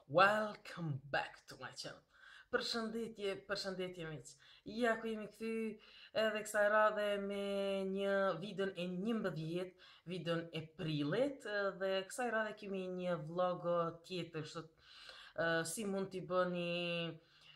Welcome back to my channel. Përshëndetje miq. Ja ku jemi kthy edhe kësaj radhe me një videon e 11, videon e prillit dhe kësaj radhe kemi një vlog tjetër, si mund t'i bëni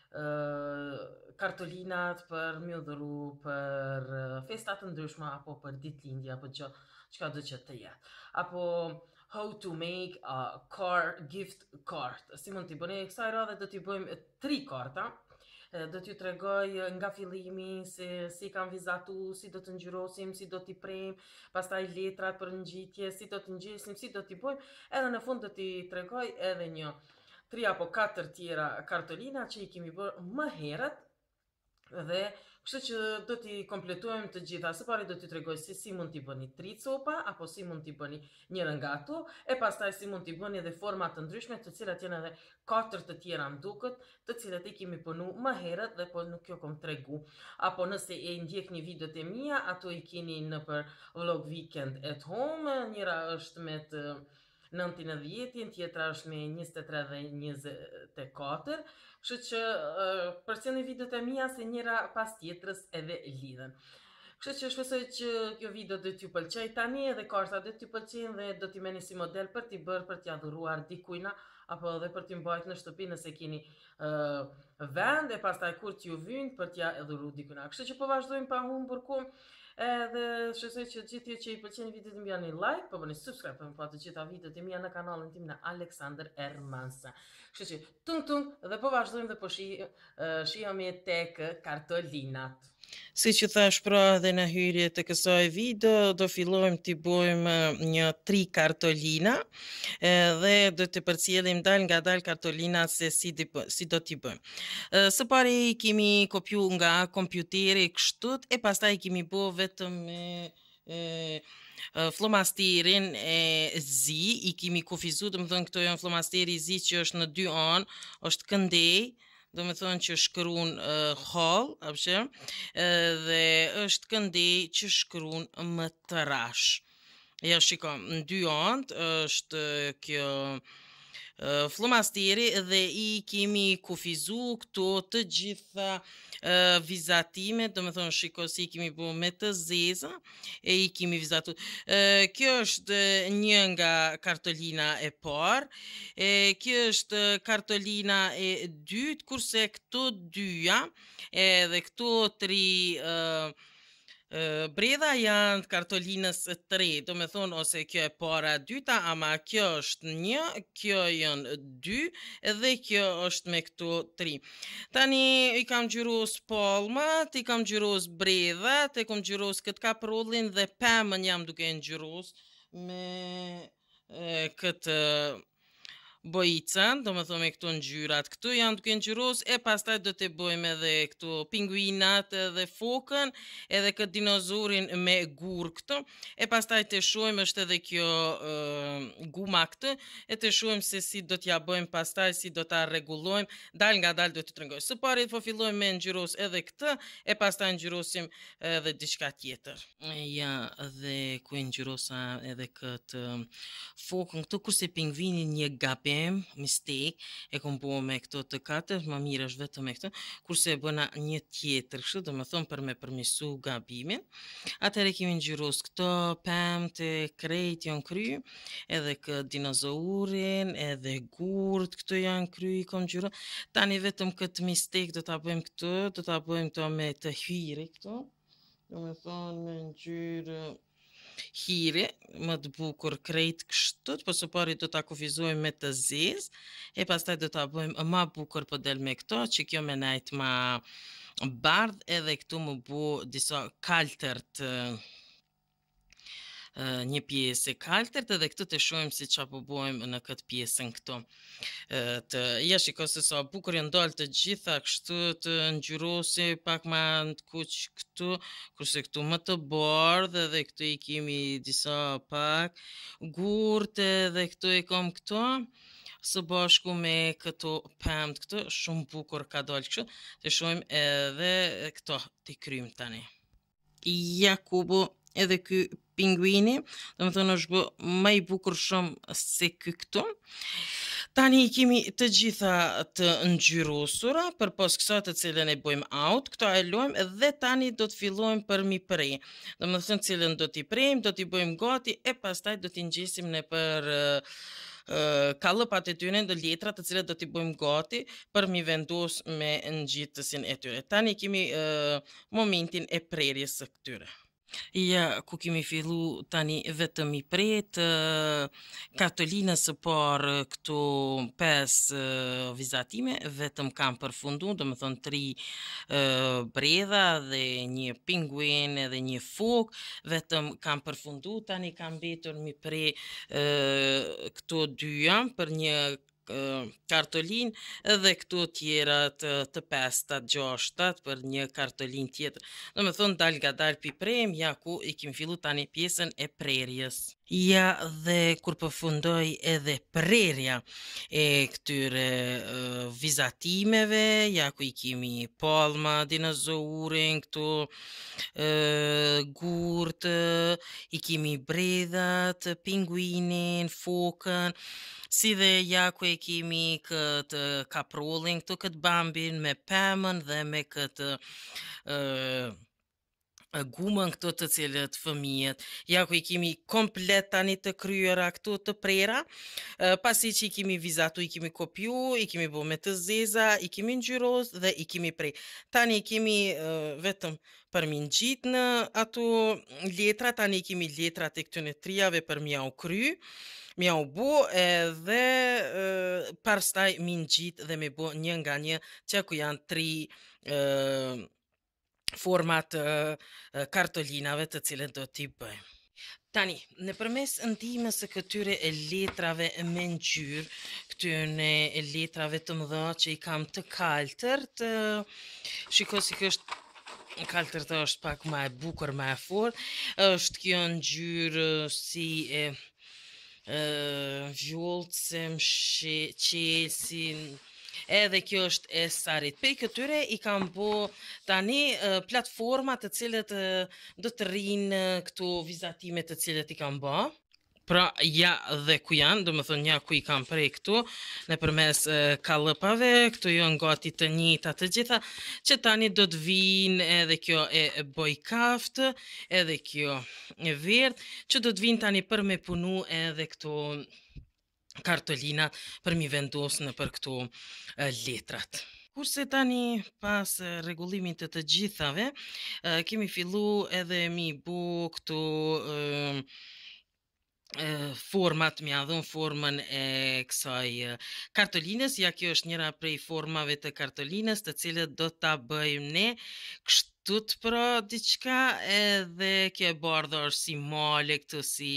kartolinat për m'ju dhuru për festa të ndryshme apo për ditëlindje apo çka do që të jetë. Apo how to make a gift card. Si mund t'i bëni kësaj radhe do t'i bëjmë 3 karta. Do t'ju tregoj nga fillimi se si kam vizatu, si do të ngjyrosim, si do t'i prejmë, pastaj letrat për ngjitje, si do t'i ngjisim, si do t'i bëjmë, edhe në fund do t'i tregoj edhe një 3 apo 4 tjera kartolina që i kemi bërë më herët. Dhe kështu që do t'i kompletojmë të gjitha. Së pari do t'i tregoj se si mund t'i bëni 3 copa, apo si mund t'i bëni njërën nga ato, e pastaj si mund t'i bëni edhe forma të ndryshme, të cilat janë edhe 4 të tjera mduket, të cilat i kemi punu më herët dhe po nuk jo kom tregu. Apo nëse e ndjek një videot e mia, ato i keni në për vlog weekend at home, njëra është me të 19, tjetra është me 23 dhe 24, kështu që përcjellni videot e mia se njëra pas tjetrës edhe lidhen. Kështu që shpresoj që kjo video do t'ju pëlqej tani edhe karta do t'ju pëlqejnë dhe do t'i merrni si model për t'i bërë për t'ia dhuruar dikujna apo edhe për t'i mbajtur në shtëpi nëse keni vend e pastaj kur t'ju vijnë për t'ia dhuruar dikujna. Kështu që po vazhdojmë pa humbur kohë. Edhe shpresoj që gjithë ju që i pëlqen videot e mia bëni like, po bëni subscribe për më pa të gjitha videot e mia në kanalin tim në Alexander Ermansa. Kështu që tung dhe po vazhdojmë dhe po shihemi tek kartolinat. Si që thash pra edhe në hyrje të kësaj video, do fillojmë t'i bojmë një 3 kartolina dhe do të përcjellim dal nga dal kartolina se si do t'i bëjmë. Së pari kemi kopju nga kompjuteri kështut e pastaj kemi bo vetëm flomasterin e zi, i kemi kufizu, dhe më thënë këto janë flomasteri zi që është në 2 anë, është këndej, do me thonë që shkruan hall, dhe është këndej që shkruan më të rash. Ja shiko, në 2 anë është kjo flomasteri dhe i kemi kufizu këto të gjitha vizatime, do me thonë shiko si i kemi bu me të zeza e i kemi vizatu. Kjo është një nga kartolina e parë, kjo është kartolina e dytë, kurse këto dyja edhe këto 3 bredha janë kartolinës 3, do me thonë ose kjo e para dyta, ama kjo është 1, kjo janë 2, edhe kjo është me këto 3. Tani i kam gjyros palmat, i kam gjyros bredhat, i kam gjyros këtë kaprollin dhe pëmën jam duke në gjyros me këtë bojicën, do me thome këtu ngjyrat, këtu janë duke ngjyros e pastaj do të bëjmë edhe këtu pinguinat edhe fokën edhe këtë dinozorin me gur këtu e pastaj të shohim është edhe kjo guma këtu e të shohim se si do t'ja bëjmë pastaj, si do t'a rregullojmë, dal nga dal do të tregoj. Së pari po fillojmë me ngjyros edhe këtë e pastaj ngjyrosim edhe diçka tjetër. Ja, dhe ku ngjyrosa edhe këtë fokën këtu kurse pingvinin një gabim mistake e kom bo me këto të 4, më mirë është vetëm me këto, kurse e bëna një tjetër kështu, do me thonë për me përmisu gabimin. Atëre kemi ngjyros këto pëmë të krejt janë kry, edhe këtë dinozaurin, edhe gurt këto janë kry, kom ngjyro. Tani vetëm këtë mistake do t'a bëjmë këtu, do t'a bëjmë këto me të hyri këtu, do me thonë me ngjyrë hire, më të bukur krejt kështut, po së pari do t'a kufizojmë me të zezë, e pastaj do t'a bëjmë ma bukur po del me këto, që kjo me najt ma bardh, edhe këtu më bu disa kaltërt, një pjesë e kaltërt edhe këtu të shohim si qa po bojmë në këtë pjesën këtu. Ja shiko se sa bukur janë dalë të gjitha kështu të ngjyrosi pak ma të kuq këtu, kurse këtu më të bardhë edhe këtu i kemi disa pak gurt edhe këtu i kam këtu së bashku me këto pëmt këtu, shumë bukur ka dalë kështu, të shohim edhe këto të krymë tani. Jakubu edhe ky pinguini, do me thonë është bë më i bukur shumë se ky këtu. Tani I kemi të gjitha të ngjyrosura përpos kësaj të cilën e bëjmë out, këto e lojmë dhe tani do të fillojmë për mi pre. Domethënë cilën do t'i prejmë, do t'i bëjmë gati e pastaj do t'i ngjisim nëpër kallëpat e tyre në letra të cilat do t'i bëjmë gati për mi vendos me ngjitësin e tyre. Tani kemi momentin e prerjes së këtyre. Ja, ku kemi fillu tani vetëm I pret kartolinës së parë këto 5 vizatime, vetëm kam përfundu, do më thonë 3 bredha dhe një pinguin edhe një fok, vetëm kam përfundu, tani kam betur mi pre këto dyja për një kartolin edhe këto tjera të 5-ta, 6-ta për një kartolin tjetër. Do me thonë dal nga dal pi prem, ja ku I kemi fillu tani pjesën e prerjes. Ja dhe kur përfundoj edhe prerja e këtyre vizatimeve, ja ku I kemi palma, dinozaurin, këto gurt, I kemi bredhat, pinguinin, fokën, si dhe ja ku e kemi këtë kaprollin, këtu këtë bambin me pemën dhe me këtë gumën këto të cilët fëmijët, ja ku I kemi komplet tani të kryera këto të prera, pasi që I kemi vizatu, I kemi kopju, I kemi bo me të zeza, I kemi ngjyros dhe I kemi prej. Tani I kemi vetëm për mi ngjit në ato letra, tani I kemi letrat e këtyne trijave për mi au kry, mi au bo edhe pastaj mi ngjit dhe mi bo një nga një që ku janë 3 format kartolinave të cilët do t'i bëjmë. Tani, në përmes ndihmës së këtyre letrave me ngjyrë, këtyre letrave të mëdha që I kam të kaltërt, shiko si është kaltërt është pak më e bukur, më e fortë, është kjo ngjyrë si e vjollcem, qelsin, edhe kjo është e sarit. Për këtyre I kam bo tani platforma të cilët do të rrinë këto vizatime të cilët I kam bo. Pra ja dhe ku janë, do më thonë ja ku I kam prej këtu, në përmes kallëpave, këtu janë gati të njëjta të gjitha, që tani do të vinë edhe kjo e bojkaftë, edhe kjo e verdhë, që do të vinë tani për me punu edhe këto kartolina për mi vendosë në për këto letrat. Kurse tani pas rregullimit të gjithave, kemi fillu edhe mi bu këto format, mi adhon formën e kësaj kartolinës, ja kjo është njëra prej formave të kartolinës të cilët do ta bëjmë ne kështut pra diçka, edhe kjo e bardha është si male këtu si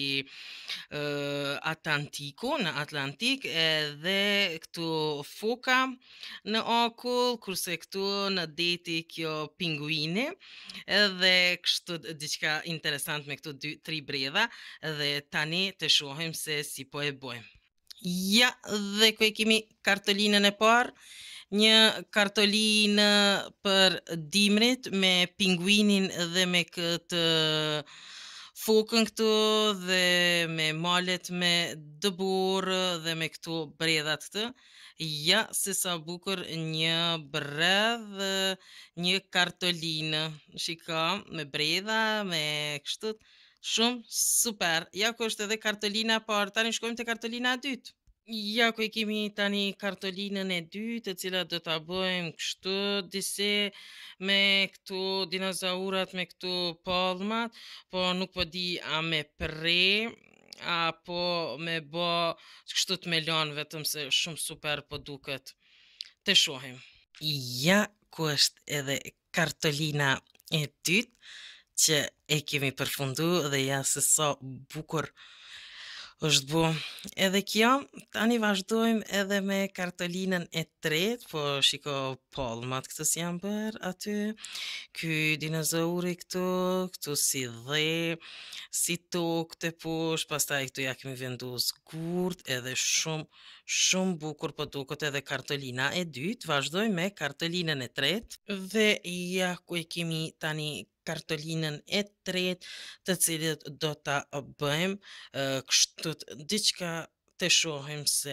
Atlantiku, në Atlantik, edhe këtu foka në akull, kurse këtu në deti kjo pinguini, edhe kështu diçka interesant me këtu 2-3 bredha, dhe tani të shohim se si po e bojmë. Ja, dhe ku e kemi kartolinën e parë, një kartolinë për dimrit me pinguinin dhe me këtë fokën këtu dhe me malet me dëbor dhe me këtu bredhat këtë. Ja, se sa bukur një bredh, një kartolinë, shika, me bredha, me kështu, shumë super. Ja ku është edhe kartolina parë, tani shkojmë te kartolina e dytë. Ja ku e kemi tani kartolinën e dytë, e cila do ta bëjmë kështu disi me këtu dinozaurat, me këtu palmat, po nuk po di a me pre apo me bë kështu të me lanë, vetëm se shumë super po duket. Të shohim. Ja ku është edhe kartolina e dytë, që e kemi përfundu dhe ja se sa bukur është bo. Edhe kjo, tani vazhdojmë edhe me kartolinën e tretë, po shiko palmat këtë si janë bërë aty, ky dinozauri këtu si dhe, si tokë të poshtë, pastaj këtu ja kemi vendus gurt, edhe shumë bukur po duket edhe kartolina e dytë. Vazhdojmë me kartolinën e tretë dhe ja ku e kemi tani kartolinën e tretë, të cilët do ta bëjmë kështu diçka të shohim se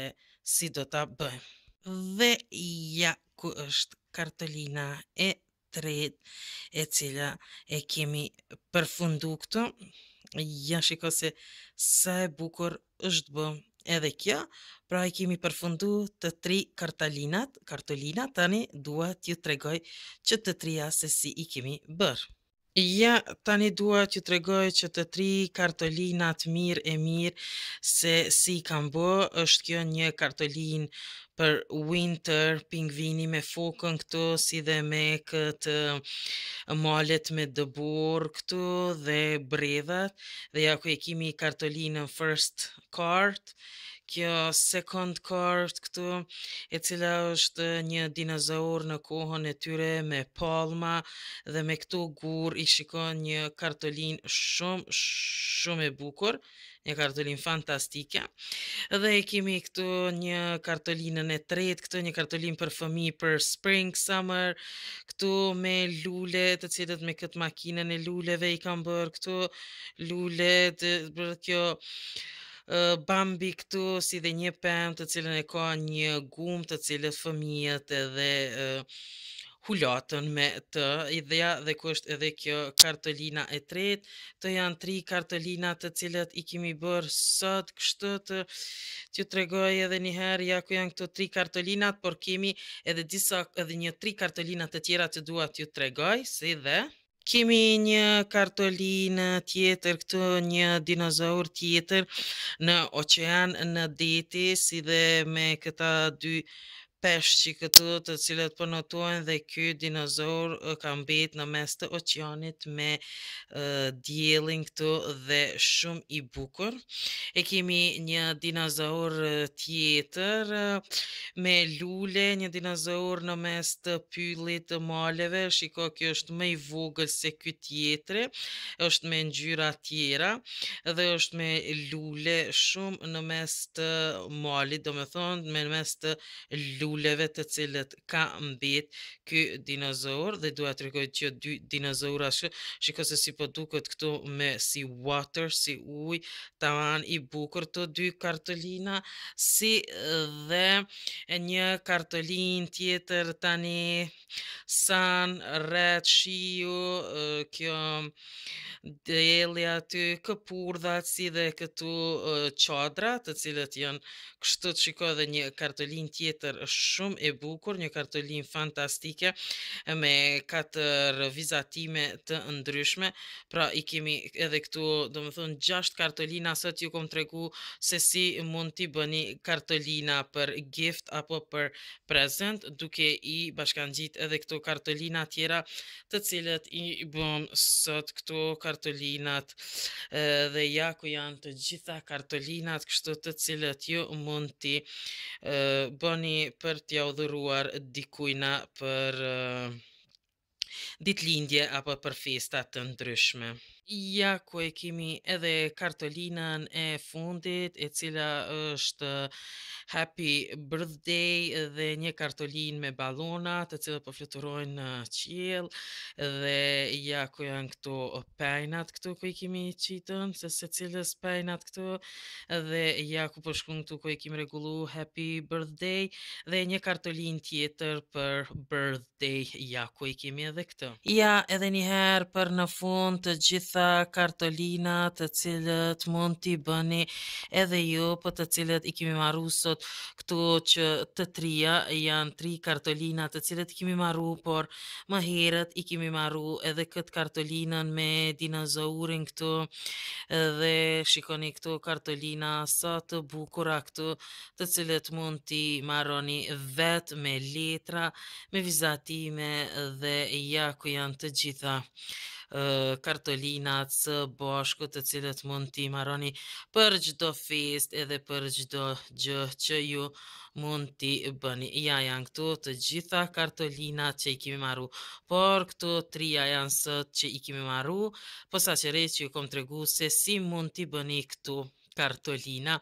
si do ta bëjmë. Dhe ja ku është kartolina e tretë e cila e kemi përfundu këtu. Ja shiko se sa e bukur është bë edhe kjo, pra e kemi përfundu të tri kartolina, tani dua t'ju tregoj që të trija se si i kemi bërë. Ja, tani dua t'ju tregoj që të tri kartolinat mirë se si kam bë, është kjo një kartolin për winter, pingvini me fokën këtu, si dhe me këtë malet me dëbor këtu dhe bredhat, dhe ja ku e kemi kartolinën first card, kjo second card këtu, e cila është një dinozaur në kohën e tyre me palma dhe me këtu gur i shikon një kartolin shumë e bukur, një kartolin fantastike. Dhe e kemi këtu një kartolinën e tretë, këtu një kartolin për fëmijë për spring summer, këtu me lule të cilët me këtë makinën e luleve i kam bërë këtu lule për kjo Bambi këtu si dhe një pemë të cilën e ka një gumë të cilët fëmijët edhe hulatën me të ideja dhe ku është edhe kjo kartolina e tretë. Të janë tri kartolina të cilët i kemi bërë sot, kështu t'ju tregoj edhe një herë ja ku janë këto tri kartolinat, por kemi edhe një tri kartolina të tjera që dua t'ju tregoj, si dhe kemi një kartolinë tjetër këtu, një dinozaur tjetër në oqean në deti, si dhe me këta dy peshqi këtu të cilët po notojnë dhe ky dinozaur ka mbet në mes të oqeanit me diellin këtu dhe shumë i bukur. E kemi një dinozaur tjetër me lule, një dinozaur në mes të pyllit të maleve, shiko kjo është më i vogël se ky tjetri, është me ngjyra tjera dhe është me lule shumë në mes të malit, do me thonë me mes të luleve të cilët ka mbet ky dinozaur, dhe dua të tregoj që dy dinozaura shiko se si po duket këtu me si water, si ujë, taman i bukur të dy kartolina, si dhe një kartolin tjetër tani san, ret, shiu, kjo dielli aty, këpurdhat si dhe këtu qadra të cilët janë kështu, të shiko dhe një kartolin tjetër shumë e bukur, një kartolin fantastike me 4 vizatime të ndryshme, pra i kemi edhe këtu do më thonë 6 kartolina, sot ju kom tregu se si mund t'i bëni kartolina për gift apo për present, duke i bashkangjit edhe këto kartolina tjera të cilët i bëm sot këto kartolinat dhe ja ku janë të gjitha kartolinat kështu të cilët ju mund t'i bëni për t'ja udhëruar dikujna për ditëlindje apo për festa të ndryshme. Ja ku e kemi edhe kartolinën e fundit, e cila është Happy Birthday dhe një kartolinë me ballona të cilët po fluturojnë në qiell, dhe ja ku janë këto pejnat këtu ku i kemi qitën, se secilës pejnat këtu, dhe ja ku po shkruan këtu ku i kemi rregullu Happy Birthday, dhe një kartolinë tjetër për birthday, ja ku i kemi edhe këtë. Ja, edhe një herë për në fund të gjitha kartolinat të cilët mund t'i bëni edhe ju, për të cilët i kemi marru sot këtu që të trija janë 3 kartolina të cilët i kemi marru, por më herët i kemi marru edhe këtë kartolinën me dinozaurin këtu, dhe shikoni këtu kartolina sa të bukura këtu të cilët mund t'i marroni vetë me letra, me vizatime dhe ja ku janë të gjitha kartolinat së bashku të cilët mund t'i marroni për çdo fest edhe për çdo gjë që ju mund t'i bëni. Ja janë këtu të gjitha kartolinat që i kemi marru, por këtu trija janë sot që i kemi marru, posaçërisht që ju kom tregu se si mund t'i bëni këtu kartolina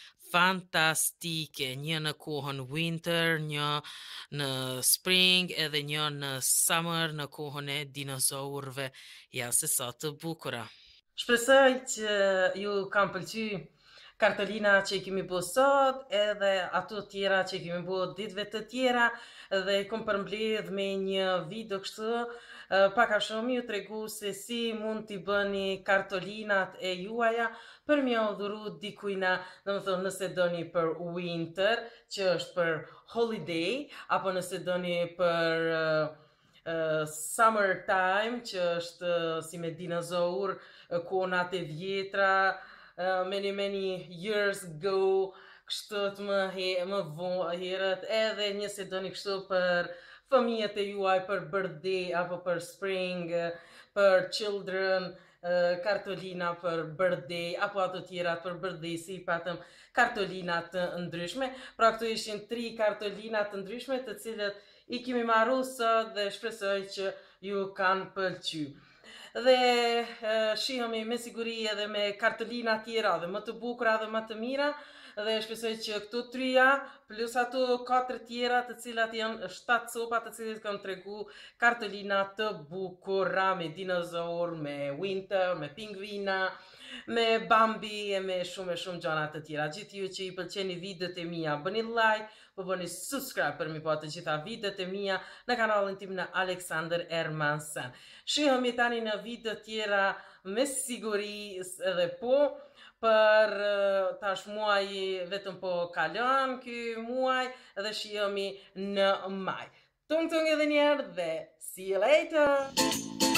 fantastike, një në kohën winter, një në spring edhe një në summer në kohën e dinozaurëve. Ja se sa të bukura. Shpresoj që ju kam pëlqy kartolina që i kemi bërë sot, edhe ato tjera që i kemi bërë ditëve të tjera, dhe kom përmbledh me një video kështu, pak a shumë ju tregu se si mund t'i bëni kartolinat e juaja për mja udhuru dikujna, dhe më thonë nëse doni për winter, që është për holiday, apo nëse doni për summer time, që është si me dinozaur, konat e vjetra, many years ago, kështu të më herët, edhe nëse doni kështu për fëmijët e juaj, për birthday apo për spring, për children, kartolina për birthday, apo ato tjera për birthday, si patëm kartolinat të ndryshme. Pra këtu ishin 3 kartolinat të ndryshme të cilët i kemi marru sot dhe shpresoj që ju kanë pëlqy. Dhe shihemi me siguri edhe me kartolina tjera dhe më të bukura dhe më të mira, dhe shpresoj që këto 3-ja plus ato 4 tjera të cilat janë 7 copa të cilat kanë tregu kartolina të bukura me dinozaur, me winter, me pingvina, me Bambi e me shumë gjana të tjera. Gjithë ju që i pëlqeni videot e mia, bëni like, po bëni subscribe për mi po të gjitha videot e mia në kanalin tim në Alexander Ermansen. Shihemi tani në video tjera me siguri edhe po, për tash muaj vetëm po kalon ky muaj dhe shihemi në maj. Tung edhe njerë dhe see you later!